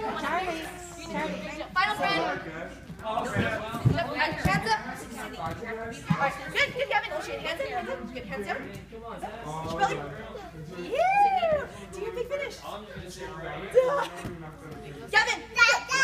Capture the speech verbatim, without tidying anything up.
Charlie. Charlie. Final friend. Hands up. Alright, good, good, Gavin. Oh, shit. Hands up, hands up. Good, hands down. Hands up. Belly. Yeah. Do your big finish. Gavin.